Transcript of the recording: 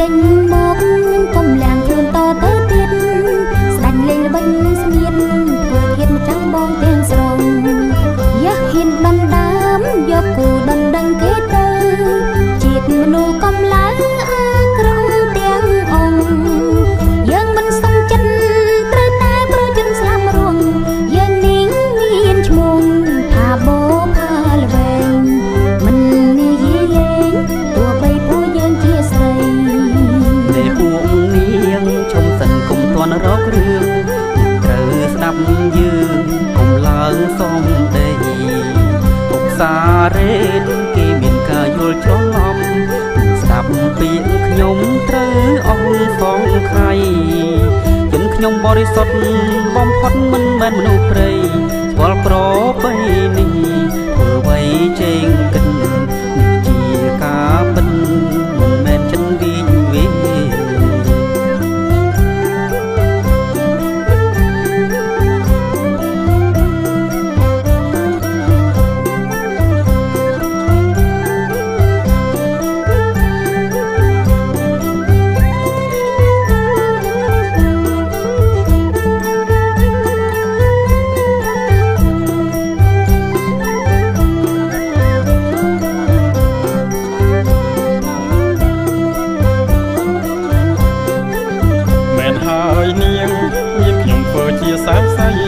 ចេញមកកុំលាងខ្លួនតទៅទៀតស្ដាច់លេងល្បិចស្ងៀមធ្វើធៀបចាំបងទាំងស្រុងយ៉ាហ៊ានដណ្ដើមយកគូដណ្ដឹងគេទៅជាតិមនុស្សកំឡើងអាក្រក់ទាំងអង្គយើងមិនសុំចិត្តត្រូវតែព្រោះchânស្លាប់រួងយើងនាងមានឈ្មោះថាបោផាលវែងមិននិយាយលេងទោះបីពួកយើងជាស្រីដែលពួកនាងឈុំសិនគុំទាន់រករឿងត្រូវស្ដាប់យើងគុំឡើងសំដីពុកសារ៉េនគេមានការយល់ច្រឡំស្ដាប់ពាក្យខ្ញុំត្រូវអស់សងខៃជនខ្ញុំបរិសុទ្ធបំផុតមិនមែនមនុស្សព្រៃស្គាល់ប្រពៃនេះធ្វើអ្វីចេងគិតនេះជាការពិតមិនមែនចិត្តវិវេហើយនាងមានខ្ញុំធ្វើជាសៅសៃ